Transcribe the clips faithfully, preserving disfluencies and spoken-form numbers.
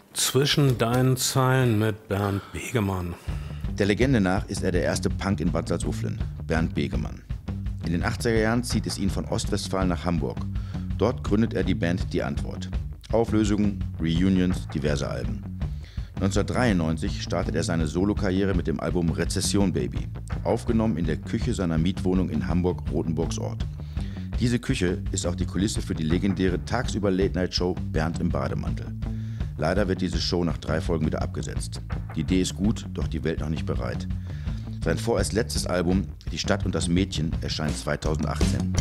Zwischen deinen Zeilen mit Bernd Begemann. Der Legende nach ist er der erste Punk in Bad Salzuflen, Bernd Begemann. In den achtziger Jahren zieht es ihn von Ostwestfalen nach Hamburg. Dort gründet er die Band Die Antwort. Auflösungen, Reunions, diverse Alben. neunzehnhundertdreiundneunzig startet er seine Solokarriere mit dem Album Rezession Baby, aufgenommen in der Küche seiner Mietwohnung in Hamburg-Rotenburgsort. Diese Küche ist auch die Kulisse für die legendäre tagsüber Late-Night-Show Bernd im Bademantel. Leider wird diese Show nach drei Folgen wieder abgesetzt. Die Idee ist gut, doch die Welt noch nicht bereit. Sein vorerst letztes Album, Die Stadt und das Mädchen, erscheint zweitausendachtzehn.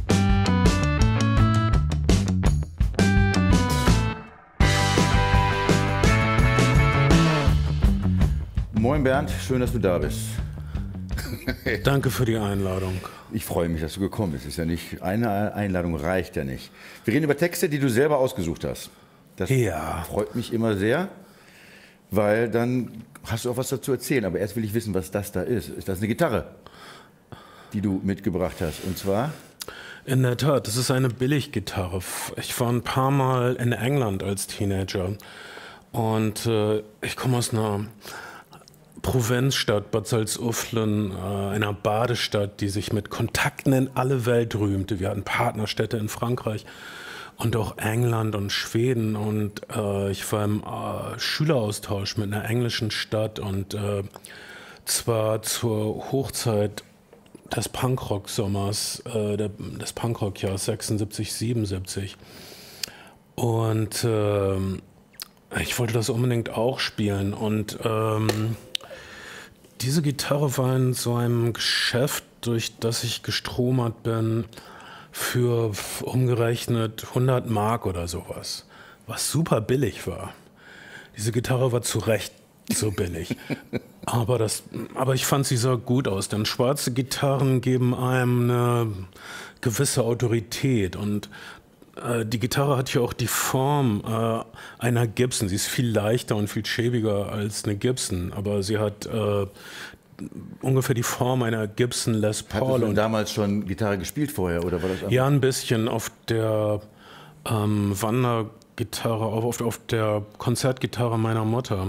Moin Bernd, schön, dass du da bist. Danke für die Einladung. Ich freue mich, dass du gekommen bist. Ist ja nicht, eine Einladung reicht ja nicht. Wir reden über Texte, die du selber ausgesucht hast. Das ja. freut mich immer sehr, weil dann hast du auch was dazu erzählen. Aber erst will ich wissen, was das da ist. Ist das eine Gitarre, die du mitgebracht hast? Und zwar? In der Tat, das ist eine Billiggitarre. Ich war ein paar Mal in England als Teenager und äh, ich komme aus einer Provinzstadt, Bad Salzuflen, äh, einer Badestadt, die sich mit Kontakten in alle Welt rühmte. Wir hatten Partnerstädte in Frankreich und auch England und Schweden. Und äh, ich war im äh, Schüleraustausch mit einer englischen Stadt und äh, zwar zur Hochzeit des Punkrock-Sommers, äh, der, des Punkrock-Jahres sechsundsiebzig, siebenundsiebzig. Und äh, ich wollte das unbedingt auch spielen und ähm, diese Gitarre war in so einem Geschäft, durch das ich gestromert bin, für umgerechnet hundert Mark oder sowas, was super billig war. Diese Gitarre war zu Recht so billig, aber, das, aber ich fand, sie sah gut aus, denn schwarze Gitarren geben einem eine gewisse Autorität und äh, die Gitarre hat ja auch die Form äh, einer Gibson. Sie ist viel leichter und viel schäbiger als eine Gibson, aber sie hat äh, ungefähr die Form einer Gibson Les Paul. Hattest du damals schon Gitarre gespielt vorher? Oder war das ja, ein bisschen auf der ähm, Wandergitarre, auf, auf der Konzertgitarre meiner Mutter.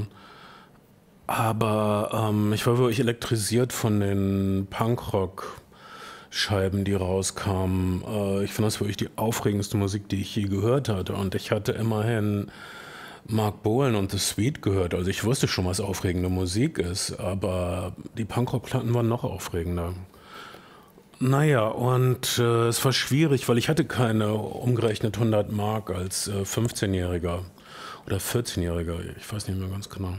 Aber ähm, ich war wirklich elektrisiert von den Punkrock-Scheiben, die rauskamen. Äh, ich fand das wirklich die aufregendste Musik, die ich je gehört hatte. Und ich hatte immerhin Mark Bolan und The Sweet gehört. Also ich wusste schon, was aufregende Musik ist, aber die Punkrock-Platten waren noch aufregender. Naja, und äh, es war schwierig, weil ich hatte keine umgerechnet hundert Mark als äh, fünfzehnjähriger oder vierzehnjähriger, ich weiß nicht mehr ganz genau.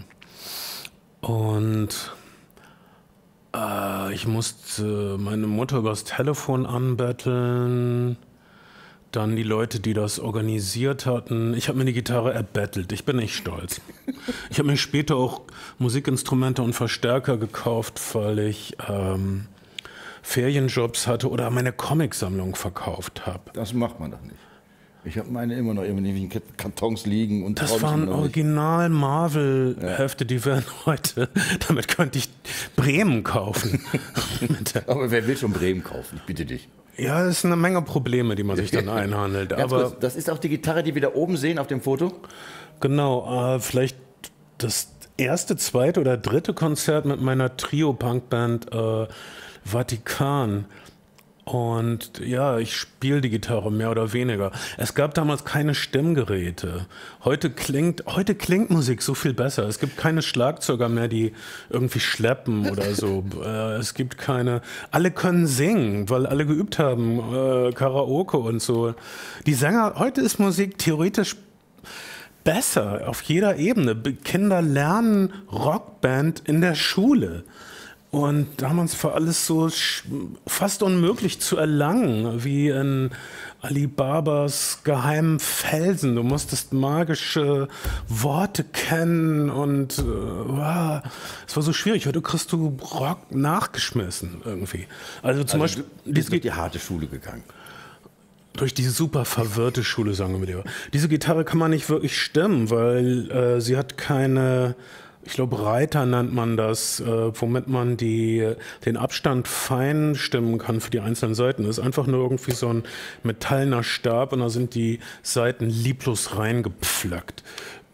Und äh, ich musste meine Mutter übers Telefon anbetteln, dann die Leute, die das organisiert hatten. Ich habe mir die Gitarre erbettelt, ich bin nicht stolz. Ich habe mir später auch Musikinstrumente und Verstärker gekauft, weil ich ähm, Ferienjobs hatte oder meine Comicsammlung verkauft habe. Das macht man doch nicht. Ich habe meine immer noch in den Kartons liegen. Und das waren original Marvel-Hefte, ja. Die wären heute, damit könnte ich Bremen kaufen. Aber wer will schon Bremen kaufen? Ich bitte dich. Ja, es ist eine Menge Probleme, die man sich dann einhandelt. Ganz aber kurz, das ist auch die Gitarre, die wir da oben sehen auf dem Foto? Genau, äh, vielleicht das erste, zweite oder dritte Konzert mit meiner Trio-Punk-Band äh, Vatikan. Und ja, ich spiele die Gitarre mehr oder weniger. Es gab damals keine Stimmgeräte. Heute klingt, heute klingt Musik so viel besser. Es gibt keine Schlagzeuger mehr, die irgendwie schleppen oder so. äh, es gibt keine... Alle können singen, weil alle geübt haben, äh, Karaoke und so. Die Sänger... Heute ist Musik theoretisch besser auf jeder Ebene. Kinder lernen Rockband in der Schule. Und damals war alles so fast unmöglich zu erlangen, wie in Alibabas geheimen Felsen. Du musstest magische Worte kennen und äh, wow, es war so schwierig. Heute kriegst du Rock nachgeschmissen irgendwie. Also zum also Beispiel... Du bist durch die harte Schule gegangen. Durch die super verwirrte Schule, sagen wir dir. Diese Gitarre kann man nicht wirklich stimmen, weil äh, sie hat keine... Ich glaube, Reiter nennt man das, äh, womit man die, den Abstand fein stimmen kann für die einzelnen Seiten. Das ist einfach nur irgendwie so ein metallener Stab und da sind die Seiten lieblos reingepflackt.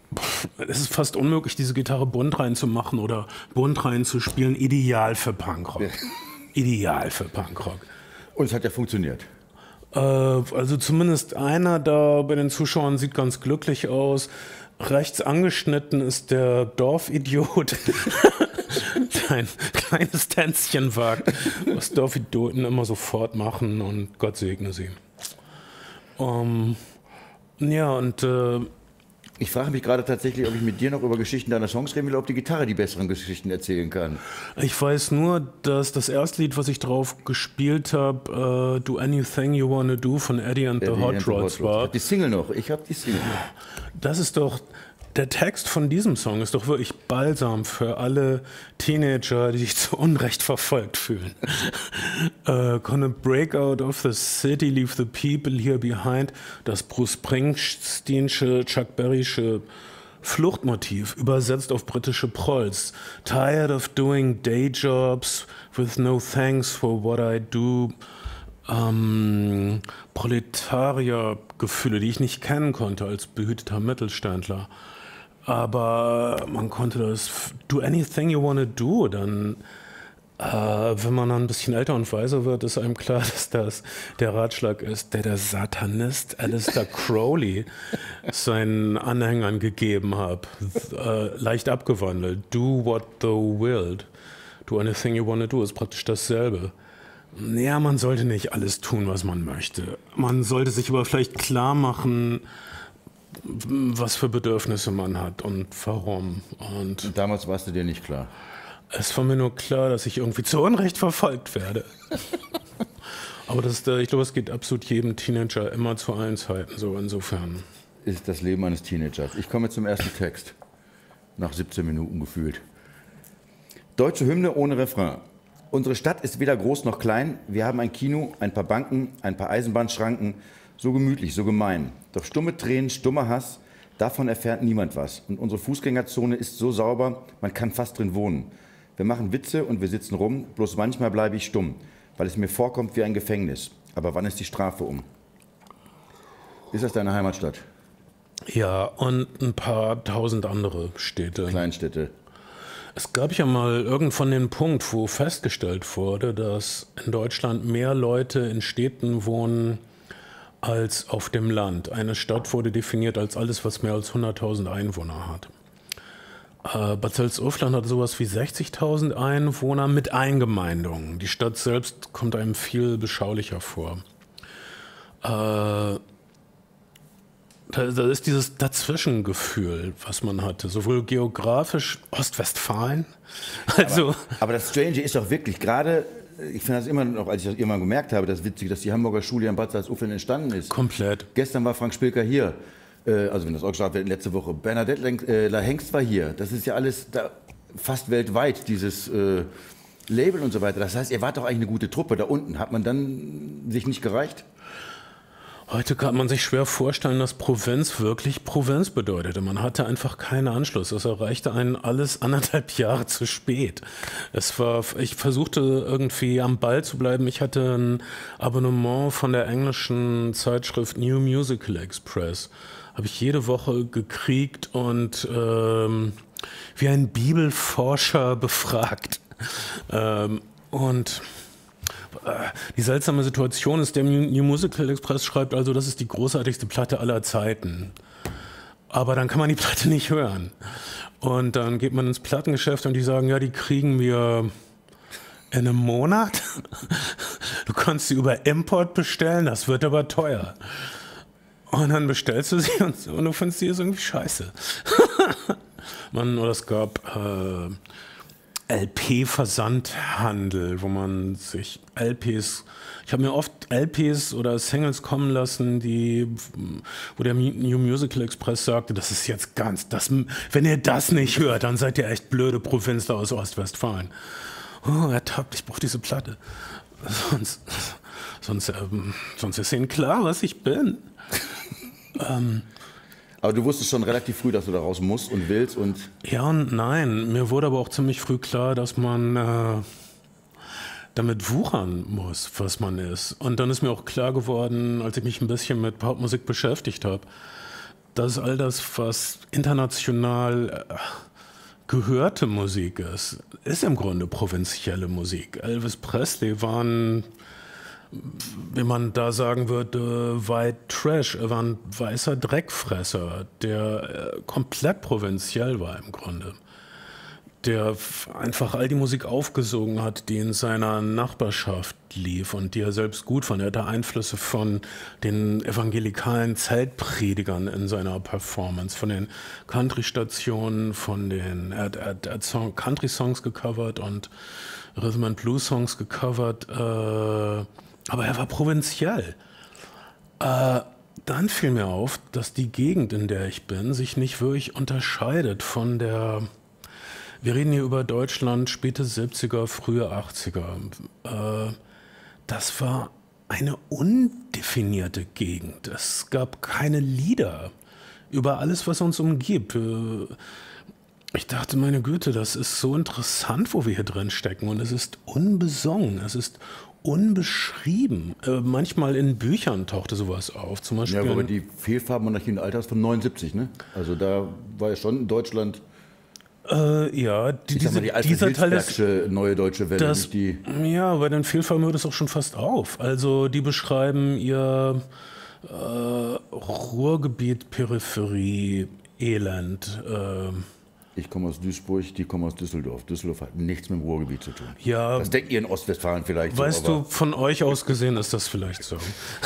Es ist fast unmöglich, diese Gitarre bunt reinzumachen oder bunt reinzuspielen. Ideal für Punkrock. Ja. Ideal für Punkrock. Und es hat ja funktioniert. Äh, also zumindest einer da bei den Zuschauern sieht ganz glücklich aus. Rechts angeschnitten ist der Dorfidiot. Ein kleines Tänzchen wagt, was Dorfidioten immer sofort machen, und Gott segne sie. Um, ja, und äh, ich frage mich gerade tatsächlich, ob ich mit dir noch über Geschichten deiner Songs reden will, ob die Gitarre die besseren Geschichten erzählen kann. Ich weiß nur, dass das erste Lied, was ich drauf gespielt habe, uh, Do Anything You Wanna Do von Eddie and the Hot Rods war. Ich habe die Single noch. Ich habe die Single noch. Das ist doch... Der Text von diesem Song ist doch wirklich Balsam für alle Teenager, die sich zu Unrecht verfolgt fühlen. uh, Gonna break out of the city, leave the people here behind. Das Bruce Springsteensche, Chuck Berrysche Fluchtmotiv, übersetzt auf britische Prolls. Tired of doing day jobs with no thanks for what I do. Ähm, Proletariergefühle, die ich nicht kennen konnte als behüteter Mittelständler. Aber man konnte das Do Anything You Wanna Do, dann, äh, wenn man dann ein bisschen älter und weiser wird, ist einem klar, dass das der Ratschlag ist, der der Satanist Aleister Crowley seinen Anhängern gegeben hat. Äh, leicht abgewandelt. Do what thou wilt. Do anything you wanna do ist praktisch dasselbe. Ja, man sollte nicht alles tun, was man möchte. Man sollte sich aber vielleicht klar machen, was für Bedürfnisse man hat und warum. Und, und damals warst du dir nicht klar? Es war mir nur klar, dass ich irgendwie zu Unrecht verfolgt werde. Aber das, ich glaube, es geht absolut jedem Teenager immer zu allen Zeiten so, insofern. Ist das Leben eines Teenagers. Ich komme zum ersten Text. Nach siebzehn Minuten gefühlt. Deutsche Hymne ohne Refrain. Unsere Stadt ist weder groß noch klein. Wir haben ein Kino, ein paar Banken, ein paar Eisenbahnschranken. So gemütlich, so gemein. Doch stumme Tränen, stummer Hass, davon erfährt niemand was. Und unsere Fußgängerzone ist so sauber, man kann fast drin wohnen. Wir machen Witze und wir sitzen rum, bloß manchmal bleibe ich stumm, weil es mir vorkommt wie ein Gefängnis. Aber wann ist die Strafe um? Ist das deine Heimatstadt? Ja, und ein paar tausend andere Städte. Kleinstädte. Es gab ja mal irgendwann den Punkt, wo festgestellt wurde, dass in Deutschland mehr Leute in Städten wohnen als auf dem Land. Eine Stadt wurde definiert als alles, was mehr als hunderttausend Einwohner hat. Äh, Bad Salzuflen hat sowas wie sechzigtausend Einwohner mit Eingemeindungen. Die Stadt selbst kommt einem viel beschaulicher vor. Äh, Da, da ist dieses Dazwischengefühl, was man hatte, sowohl geografisch Ostwestfalen, also... Aber, aber das Strange ist doch wirklich, gerade, ich finde das immer noch, als ich das irgendwann gemerkt habe, das Witzige, dass die Hamburger Schule in Bad Salzuflen entstanden ist. Komplett. Gestern war Frank Spilker hier, äh, also wenn das auch gesagt wird, letzte Woche, Bernadette äh, La Hengst war hier. Das ist ja alles da, fast weltweit, dieses äh, Label und so weiter. Das heißt, ihr wart doch eigentlich eine gute Truppe da unten. Hat man dann sich nicht gereicht? Heute kann man sich schwer vorstellen, dass Provinz wirklich Provinz bedeutete. Man hatte einfach keinen Anschluss. Es erreichte einen alles anderthalb Jahre zu spät. Es war, ich versuchte irgendwie am Ball zu bleiben. Ich hatte ein Abonnement von der englischen Zeitschrift New Musical Express. Habe ich jede Woche gekriegt und ähm, wie ein Bibelforscher befragt. Ähm, und die seltsame Situation ist, der New Musical Express schreibt also, das ist die großartigste Platte aller Zeiten. Aber dann kann man die Platte nicht hören. Und dann geht man ins Plattengeschäft und die sagen, ja, die kriegen wir in einem Monat. Du kannst sie über Import bestellen, das wird aber teuer. Und dann bestellst du sie und, und du findest sie ist irgendwie scheiße. Man, oder es gab... Äh, L P-Versandhandel, wo man sich L Ps, ich habe mir oft L Ps oder Singles kommen lassen, die, wo der New Musical Express sagte, das ist jetzt ganz, das, wenn ihr das nicht hört, dann seid ihr echt blöde Provinz da aus Ostwestfalen. Oh, ertappt, ich brauche diese Platte. Sonst, sonst, ähm, sonst ist ihnen klar, was ich bin. ähm, Aber du wusstest schon relativ früh, dass du da raus musst und willst und... Ja und nein. Mir wurde aber auch ziemlich früh klar, dass man äh, damit wuchern muss, was man ist. Und dann ist mir auch klar geworden, als ich mich ein bisschen mit Popmusik beschäftigt habe, dass all das, was international äh, gehörte Musik ist, ist im Grunde provinzielle Musik. Elvis Presley war ein, wie man da sagen würde, White Trash. Er war ein weißer Dreckfresser, der äh, komplett provinziell war im Grunde. Der einfach all die Musik aufgesogen hat, die in seiner Nachbarschaft lief und die er selbst gut fand. Er hatte Einflüsse von den evangelikalen Zeltpredigern in seiner Performance, von den Country-Stationen, von den, er hat, er hat, er hat Song, Country-Songs gecovert und Rhythm and Blues-Songs gecovert, äh, aber er war provinziell. Äh, dann fiel mir auf, dass die Gegend, in der ich bin, sich nicht wirklich unterscheidet von der... Wir reden hier über Deutschland, späte siebziger, frühe achtziger. Äh, das war eine undefinierte Gegend. Es gab keine Lieder über alles, was uns umgibt. Äh, ich dachte, meine Güte, das ist so interessant, wo wir hier drin stecken. Und es ist unbesungen, es ist unbeschrieben. Äh, manchmal in Büchern tauchte sowas auf. Zum Beispiel ja, aber die Fehlfarbenmonarchie in Alters von neunundsiebzig, ne? Also da war ja schon in Deutschland... Äh, ja, die, ich diese, sag mal, die alte dieser Teil des, neue deutsche Welle. das, die ja, bei den Fehlfarben hört es auch schon fast auf. Also die beschreiben ihr äh, Ruhrgebiet, Peripherie, Elend. Äh, ich komme aus Duisburg, die kommen aus Düsseldorf. Düsseldorf hat nichts mit dem Ruhrgebiet zu tun. Ja, das denkt ihr in Ostwestfalen vielleicht weißt so. Weißt du, von euch aus gesehen ist das vielleicht so.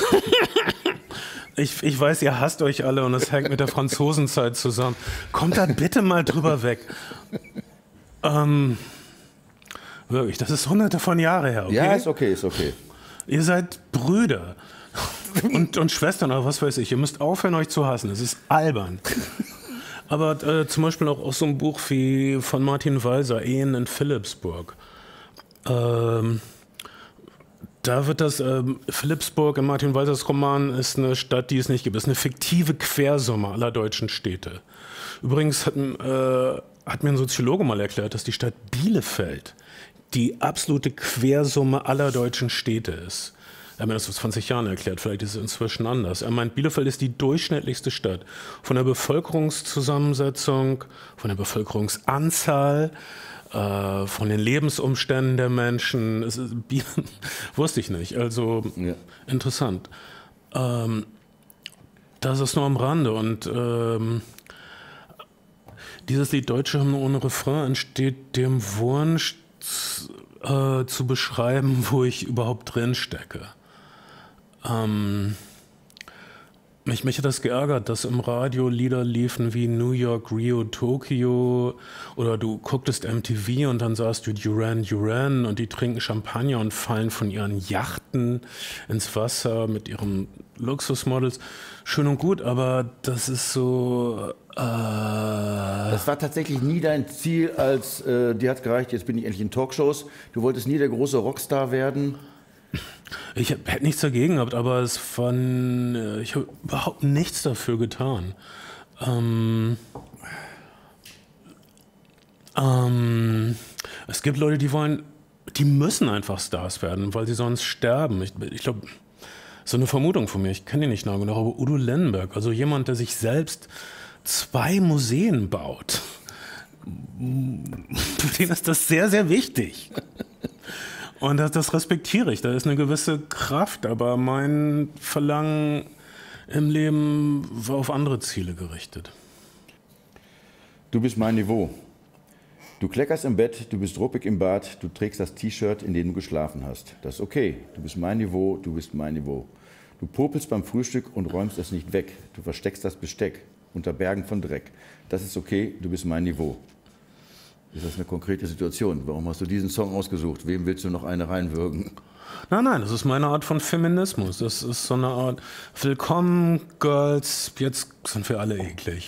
Ich, ich weiß, ihr hasst euch alle und es hängt mit der Franzosenzeit zusammen. Kommt da bitte mal drüber weg. Ähm, wirklich, das ist hunderte von Jahren her, okay? Ja, ist okay, ist okay. Ihr seid Brüder und, und Schwestern oder was weiß ich. Ihr müsst aufhören, euch zu hassen. Es ist albern. Aber äh, zum Beispiel auch aus so einem Buch wie von Martin Walser, Ehen in Philipsburg. Ähm... Da wird das, ähm, Philipsburg in Martin Walsers Roman ist eine Stadt, die es nicht gibt. Es ist eine fiktive Quersumme aller deutschen Städte. Übrigens hat, äh, hat mir ein Soziologe mal erklärt, dass die Stadt Bielefeld die absolute Quersumme aller deutschen Städte ist. Er hat mir das vor zwanzig Jahren erklärt, vielleicht ist es inzwischen anders. Er meint, Bielefeld ist die durchschnittlichste Stadt. Von der Bevölkerungszusammensetzung, von der Bevölkerungsanzahl, von den Lebensumständen der Menschen, es ist, wusste ich nicht, also ja. Interessant. Ähm, das ist nur am Rande und ähm, dieses Lied Deutsche Hymne ohne Refrain entsteht dem Wunsch äh, zu beschreiben, wo ich überhaupt drin stecke. Ähm, Mich, mich hat das geärgert, dass im Radio Lieder liefen wie New York, Rio, Tokio oder du gucktest M T V und dann sahst du Duran Duran und die trinken Champagner und fallen von ihren Yachten ins Wasser mit ihren Luxusmodels. Schön und gut, aber das ist so... Äh das war tatsächlich nie dein Ziel, als äh, dir hat gereicht, jetzt bin ich endlich in Talkshows. Du wolltest nie der große Rockstar werden. Ich hätte nichts dagegen gehabt, aber es waren, ich habe überhaupt nichts dafür getan. Ähm, ähm, es gibt Leute, die wollen, die müssen einfach Stars werden, weil sie sonst sterben. Ich, ich glaube, so eine Vermutung von mir, ich kenne ihn nicht nah genug, aber Udo Lindenberg, also jemand, der sich selbst zwei Museen baut, für den ist das sehr, sehr wichtig. Und das, das respektiere ich, da ist eine gewisse Kraft, aber mein Verlangen im Leben war auf andere Ziele gerichtet. Du bist mein Niveau. Du kleckerst im Bett, du bist ruppig im Bad, du trägst das T-Shirt, in dem du geschlafen hast. Das ist okay. Du bist mein Niveau, du bist mein Niveau. Du popelst beim Frühstück und räumst es nicht weg. Du versteckst das Besteck unter Bergen von Dreck. Das ist okay, du bist mein Niveau. Ist das eine konkrete Situation? Warum hast du diesen Song ausgesucht? Wem willst du noch eine reinwürgen? Nein, nein, das ist meine Art von Feminismus. Das ist so eine Art, willkommen, Girls, jetzt sind wir alle eklig.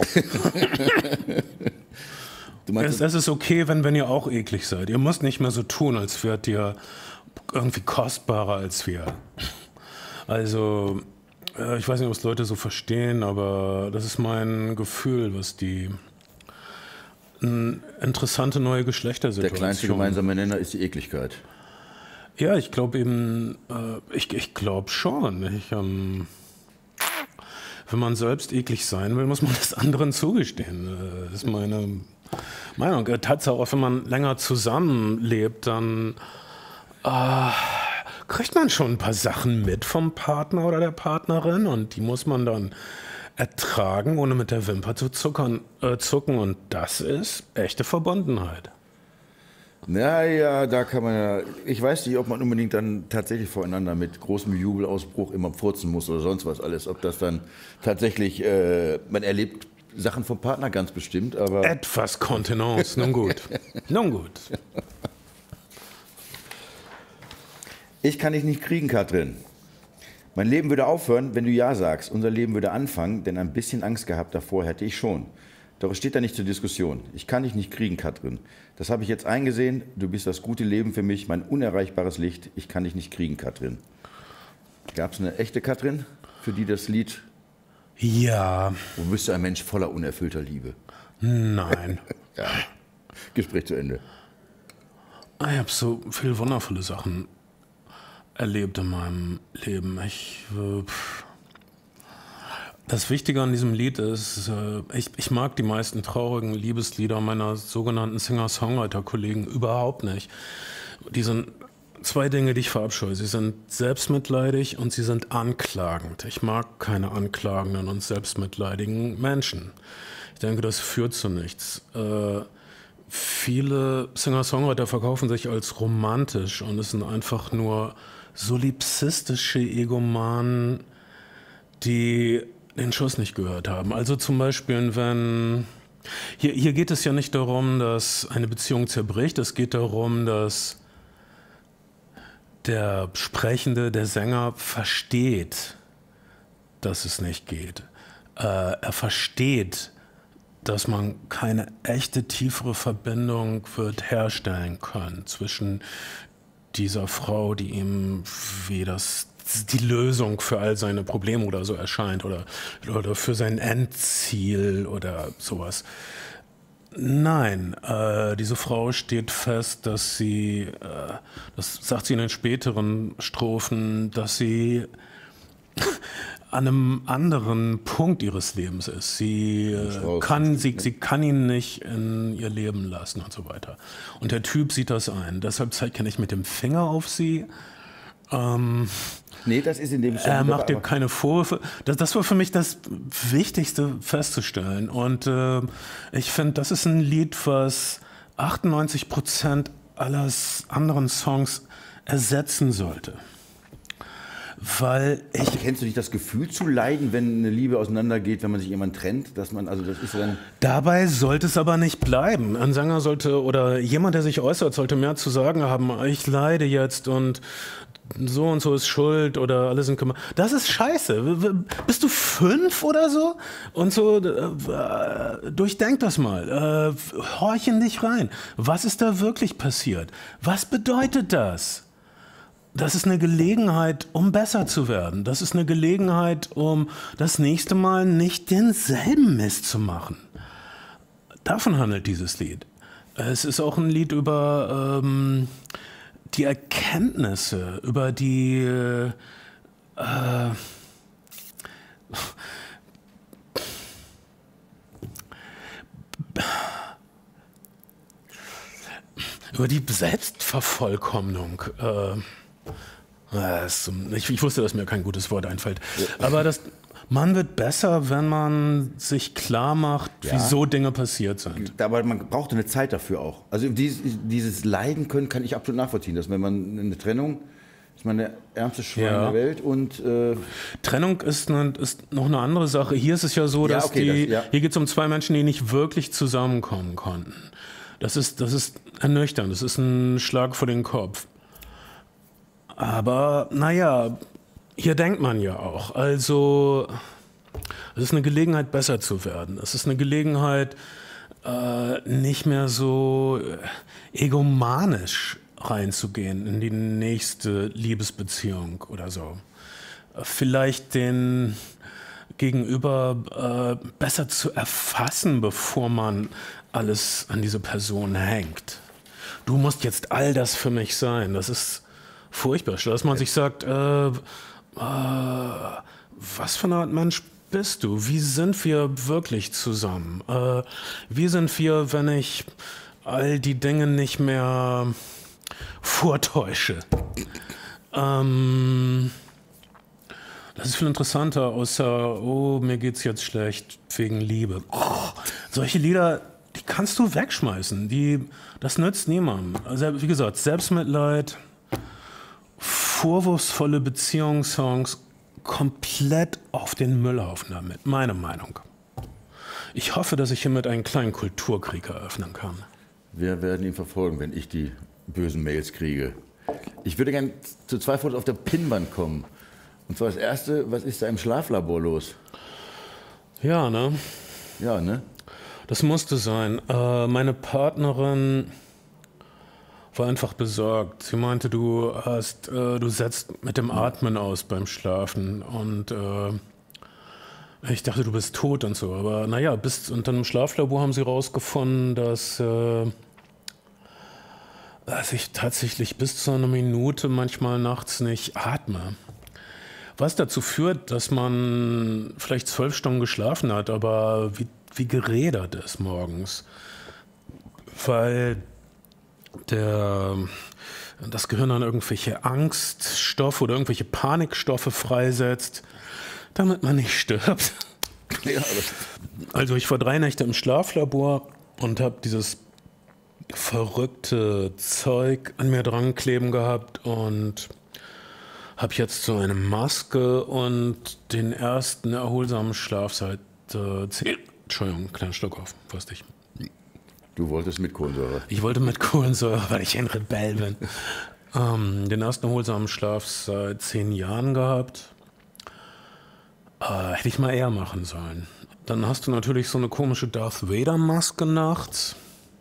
Du meinst, es, es ist okay, wenn, wenn ihr auch eklig seid. Ihr müsst nicht mehr so tun, als wärt ihr irgendwie kostbarer als wir. Also, ich weiß nicht, ob es Leute so verstehen, aber das ist mein Gefühl, was die eine interessante neue Geschlechtersituation. Der kleinste gemeinsame Nenner ist die Ekligkeit. Ja, ich glaube eben, äh, ich, ich glaube schon. Ich, ähm, wenn man selbst eklig sein will, muss man das anderen zugestehen. Das ist meine Meinung. Tatsache, auch wenn man länger zusammenlebt, dann äh, kriegt man schon ein paar Sachen mit vom Partner oder der Partnerin und die muss man dann ertragen, ohne mit der Wimper zu zuckern, äh, zucken. Und das ist echte Verbundenheit. Naja, da kann man ja, ich weiß nicht, ob man unbedingt dann tatsächlich voreinander mit großem Jubelausbruch immer furzen muss oder sonst was alles. Ob das dann tatsächlich, äh, man erlebt Sachen vom Partner ganz bestimmt, aber... Etwas Kontenance, nun gut, nun gut. Ich kann dich nicht kriegen, Katrin. Mein Leben würde aufhören, wenn du Ja sagst. Unser Leben würde anfangen, denn ein bisschen Angst gehabt davor hätte ich schon. Doch es steht da nicht zur Diskussion. Ich kann dich nicht kriegen, Katrin. Das habe ich jetzt eingesehen. Du bist das gute Leben für mich, mein unerreichbares Licht. Ich kann dich nicht kriegen, Katrin. Gab es eine echte Katrin, für die das Lied... Ja. Du bist ein Mensch voller unerfüllter Liebe. Nein. Ja. Gespräch zu Ende. Ich habe so viele wundervolle Sachen erlebt in meinem Leben. Ich... Äh, Das Wichtige an diesem Lied ist, ich, ich mag die meisten traurigen Liebeslieder meiner sogenannten Singer-Songwriter-Kollegen überhaupt nicht. Die sind zwei Dinge, die ich verabscheue. Sie sind selbstmitleidig und sie sind anklagend. Ich mag keine anklagenden und selbstmitleidigen Menschen. Ich denke, das führt zu nichts. Äh, viele Singer-Songwriter verkaufen sich als romantisch und es sind einfach nur solipsistische Egomanen, die den Schuss nicht gehört haben. Also zum Beispiel, wenn... Hier, hier geht es ja nicht darum, dass eine Beziehung zerbricht. Es geht darum, dass der Sprechende, der Sänger versteht, dass es nicht geht. Äh, er versteht, dass man keine echte, tiefere Verbindung wird herstellen können zwischen dieser Frau, die ihm wie das die Lösung für all seine Probleme oder so erscheint oder, oder für sein Endziel oder sowas. Nein, äh, diese Frau steht fest, dass sie, äh, das sagt sie in den späteren Strophen, dass sie an einem anderen Punkt ihres Lebens ist. Sie, äh, kann, sie, sie kann ihn nicht in ihr Leben lassen und so weiter. Und der Typ sieht das ein. Deshalb zeigt er nicht mit dem Finger auf sie. Ähm, nee, das ist in dem Song. Er macht dir keine Vorwürfe. Das, das war für mich das Wichtigste festzustellen. Und äh, ich finde, das ist ein Lied, was achtundneunzig Prozent aller anderen Songs ersetzen sollte. Weil ich... Aber kennst du nicht das Gefühl zu leiden, wenn eine Liebe auseinandergeht, wenn man sich jemand trennt? Dass man, also das ist dann Dabei sollte es aber nicht bleiben. Ein Sänger sollte, oder jemand, der sich äußert, sollte mehr zu sagen haben. Ich leide jetzt und so und so ist schuld oder alle sind gemacht. Das ist scheiße. Bist du fünf oder so? Und so, äh, durchdenk das mal. Äh, horch in dich rein. Was ist da wirklich passiert? Was bedeutet das? Das ist eine Gelegenheit, um besser zu werden. Das ist eine Gelegenheit, um das nächste Mal nicht denselben Mist zu machen. Davon handelt dieses Lied. Es ist auch ein Lied über ähm, die Erkenntnisse, über die äh, über die Selbstvervollkommnung. Äh, ich, ich wusste, dass mir kein gutes Wort einfällt. Aber das, man wird besser, wenn man sich klar macht, ja, wieso Dinge passiert sind. Aber man braucht eine Zeit dafür auch. Also dieses, dieses Leiden können kann ich absolut nachvollziehen. Dass wenn man eine Trennung, ist man der ärmste Schwein ja. der Welt. Und, äh Trennung ist, eine, ist noch eine andere Sache. Hier ist es ja so, dass ja, okay, die, das, ja. hier geht es um zwei Menschen, die nicht wirklich zusammenkommen konnten. Das ist, das ist ernüchternd, das ist ein Schlag vor den Kopf. Aber naja, hier denkt man ja auch. Also es ist eine Gelegenheit, besser zu werden. Es ist eine Gelegenheit, äh, nicht mehr so egomanisch reinzugehen in die nächste Liebesbeziehung oder so. Vielleicht den Gegenüber äh, besser zu erfassen, bevor man alles an diese Person hängt. Du musst jetzt all das für mich sein. Das ist furchtbar, dass man sich sagt, äh, äh, was für eine Art Mensch bist du? Wie sind wir wirklich zusammen? Äh, wie sind wir, wenn ich all die Dinge nicht mehr vortäusche? Ähm, das ist viel interessanter, außer, oh, mir geht's jetzt schlecht wegen Liebe. Oh, solche Lieder, die kannst du wegschmeißen. Die, das nützt niemandem. Also, wie gesagt, Selbstmitleid, vorwurfsvolle Beziehungssongs, komplett auf den Müllhaufen damit, meine Meinung. Ich hoffe, dass ich hiermit einen kleinen Kulturkrieg eröffnen kann. Wir werden ihn verfolgen, wenn ich die bösen Mails kriege. Ich würde gerne zu zwei Fotos auf der Pinnwand kommen. Und zwar das erste, was ist da im Schlaflabor los? Ja, ne? Ja, ne? Das musste sein. Äh, meine Partnerin war einfach besorgt. Sie meinte, du hast, äh, du setzt mit dem Atmen aus beim Schlafen. Und äh, ich dachte, du bist tot und so. Aber naja, bis unter einem Schlaflabor haben sie rausgefunden, dass, äh, dass ich tatsächlich bis zu einer Minute manchmal nachts nicht atme. Was dazu führt, dass man vielleicht zwölf Stunden geschlafen hat, aber wie, wie gerädert ist morgens. Weil der, das Gehirn dann irgendwelche Angststoffe oder irgendwelche Panikstoffe freisetzt, damit man nicht stirbt. Ja, also ich war drei Nächte im Schlaflabor und habe dieses verrückte Zeug an mir dran kleben gehabt und habe jetzt so eine Maske und den ersten erholsamen Schlaf seit äh, zehn... Entschuldigung, kleinen Schluck auf, wusste ich. Du wolltest mit Kohlensäure. Ich wollte mit Kohlensäure, weil ich ein Rebell bin. ähm, den ersten erholsamen Schlaf seit zehn Jahren gehabt. Äh, hätte ich mal eher machen sollen. Dann hast du natürlich so eine komische Darth Vader-Maske nachts.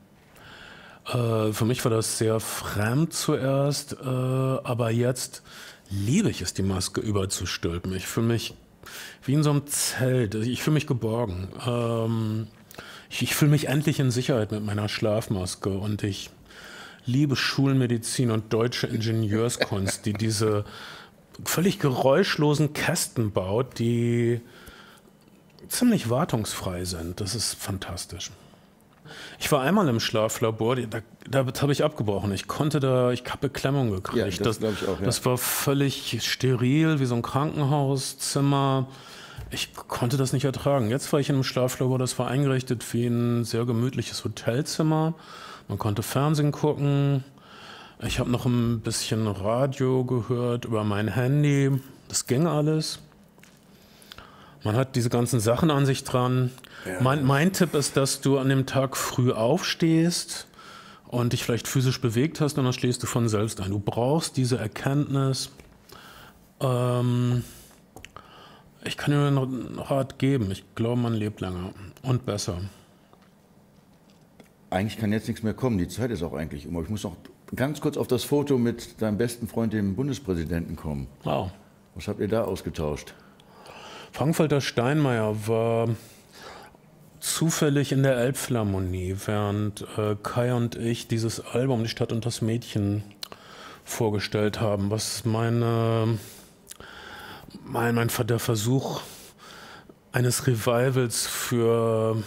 Äh, für mich war das sehr fremd zuerst, äh, aber jetzt liebe ich es, die Maske überzustülpen. Ich fühle mich wie in so einem Zelt. Ich fühle mich geborgen. Ähm, ich ich fühle mich endlich in Sicherheit mit meiner Schlafmaske und ich liebe Schulmedizin und deutsche Ingenieurskunst, die diese völlig geräuschlosen Kästen baut, die ziemlich wartungsfrei sind. Das ist fantastisch. Ich war einmal im Schlaflabor, da, da habe ich abgebrochen. Ich konnte da, ich habe Beklemmung gekriegt. Ja, das, das glaube ich auch. Ja. Das war völlig steril, wie so ein Krankenhauszimmer. Ich konnte das nicht ertragen. Jetzt war ich in einem Schlaflabor, das war eingerichtet wie ein sehr gemütliches Hotelzimmer. Man konnte Fernsehen gucken. Ich habe noch ein bisschen Radio gehört über mein Handy. Das ging alles. Man hat diese ganzen Sachen an sich dran. Ja. Mein, mein Tipp ist, dass du an dem Tag früh aufstehst und dich vielleicht physisch bewegt hast und dann schläfst du von selbst ein. Du brauchst diese Erkenntnis. Ähm, ich kann dir einen Rat geben. Ich glaube, man lebt länger und besser. Eigentlich kann jetzt nichts mehr kommen. Die Zeit ist auch eigentlich um. Aber ich muss noch ganz kurz auf das Foto mit deinem besten Freund, dem Bundespräsidenten, kommen. Wow. Was habt ihr da ausgetauscht? Frank-Walter Steinmeier war zufällig in der Elbphilharmonie, während äh, Kai und ich dieses Album Die Stadt und das Mädchen vorgestellt haben, was meine, mein, mein der Versuch eines Revivals für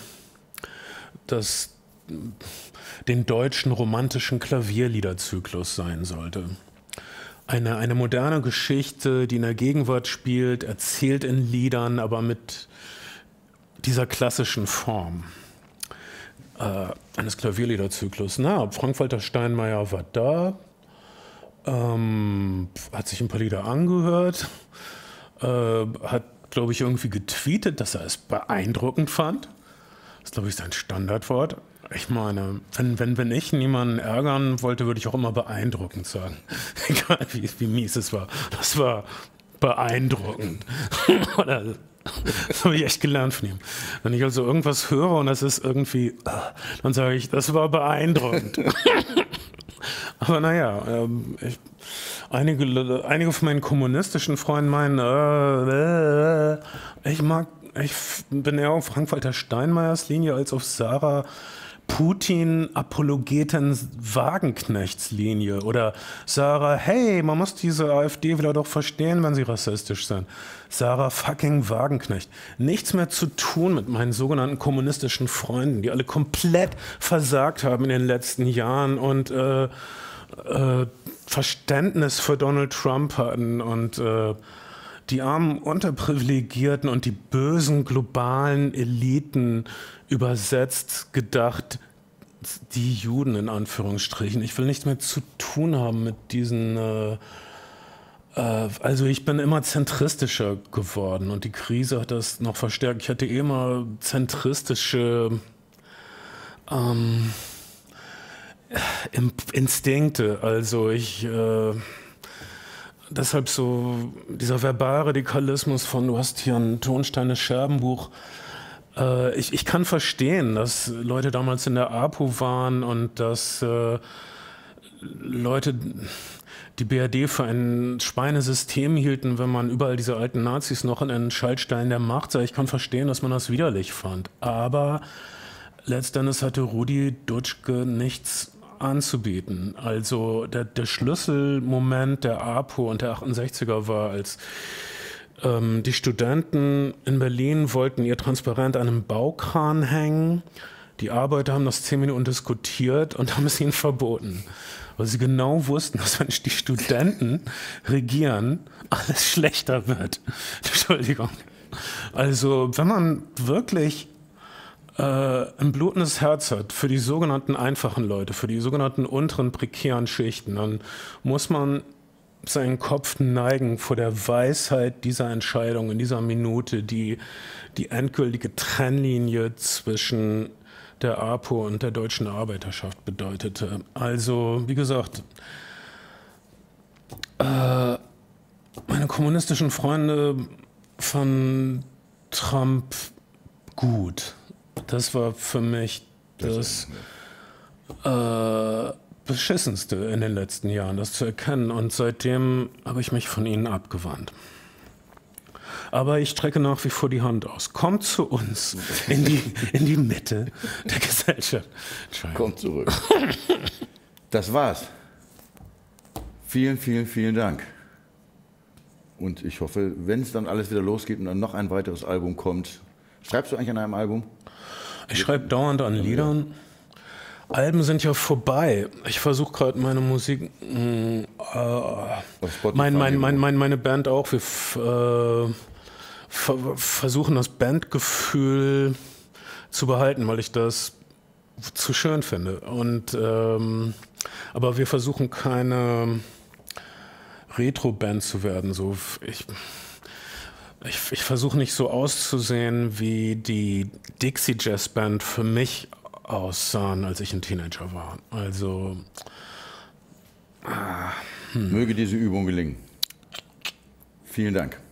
das, den deutschen romantischen Klavierliederzyklus sein sollte. Eine, eine moderne Geschichte, die in der Gegenwart spielt, erzählt in Liedern, aber mit dieser klassischen Form äh, eines Klavierliederzyklus. Na, Frank-Walter Steinmeier war da, ähm, hat sich ein paar Lieder angehört, äh, hat, glaube ich, irgendwie getweetet, dass er es beeindruckend fand. Das ist, glaube ich, sein Standardwort. Ich meine, wenn, wenn, wenn ich niemanden ärgern wollte, würde ich auch immer beeindruckend sagen. Egal wie, wie mies es war. Das war beeindruckend. Oder, das habe ich echt gelernt von ihm. Wenn ich also irgendwas höre und das ist irgendwie, dann sage ich, das war beeindruckend. Aber naja, ähm, ich, einige, einige von meinen kommunistischen Freunden meinen, äh, äh, ich mag, ich bin eher auf Frank-Walter Steinmeiers Linie als auf Sarah Putin-Apologeten-Wagenknechtslinie oder Sarah, hey, man muss diese AfD wieder doch verstehen, wenn sie rassistisch sind. Sarah fucking Wagenknecht. Nichts mehr zu tun mit meinen sogenannten kommunistischen Freunden, die alle komplett versagt haben in den letzten Jahren und äh, äh, Verständnis für Donald Trump hatten und äh, die armen Unterprivilegierten und die bösen globalen Eliten übersetzt gedacht, die Juden in Anführungsstrichen. Ich will nichts mehr zu tun haben mit diesen, äh, äh, also ich bin immer zentristischer geworden und die Krise hat das noch verstärkt. Ich hatte eh immer zentristische ähm, Instinkte, also ich... Äh, Deshalb so dieser Verbalradikalismus von, du hast hier ein Tonsteine-Scherbenbuch. Äh, ich, ich kann verstehen, dass Leute damals in der APO waren und dass äh, Leute die B R D für ein Schweinesystem hielten, wenn man überall diese alten Nazis noch in den Schaltstellen der Macht sah. Ich kann verstehen, dass man das widerlich fand. Aber letztendlich hatte Rudi Dutschke nichts anzubieten. Also der, der Schlüsselmoment der APO und der achtundsechziger war, als ähm, die Studenten in Berlin wollten ihr Transparent an einem Baukran hängen. Die Arbeiter haben das zehn Minuten diskutiert und haben es ihnen verboten. Weil sie genau wussten, dass wenn die Studenten regieren, alles schlechter wird. Entschuldigung. Also wenn man wirklich Äh, ein blutendes Herz hat für die sogenannten einfachen Leute, für die sogenannten unteren prekären Schichten, dann muss man seinen Kopf neigen vor der Weisheit dieser Entscheidung in dieser Minute, die die endgültige Trennlinie zwischen der APO und der deutschen Arbeiterschaft bedeutete. Also, wie gesagt, äh, meine kommunistischen Freunde fanden Trump gut. Das war für mich das äh, Beschissenste in den letzten Jahren, das zu erkennen. Und seitdem habe ich mich von ihnen abgewandt. Aber ich strecke nach wie vor die Hand aus. Kommt zu uns in die, in die Mitte der Gesellschaft. Kommt zurück. Das war's. Vielen, vielen, vielen Dank. Und ich hoffe, wenn es dann alles wieder losgeht und dann noch ein weiteres Album kommt. Schreibst du eigentlich an einem Album? Ich schreibe dauernd an Liedern. Alben sind ja vorbei. Ich versuche gerade meine Musik, äh, mein, mein, mein, mein, meine Band auch. Wir äh, ver versuchen das Bandgefühl zu behalten, weil ich das zu schön finde. Und, ähm, aber wir versuchen keine Retro-Band zu werden. So, ich, Ich, ich versuche nicht so auszusehen, wie die Dixie Jazz Band für mich aussahen, als ich ein Teenager war. Also ah, hm. Möge diese Übung gelingen. Vielen Dank.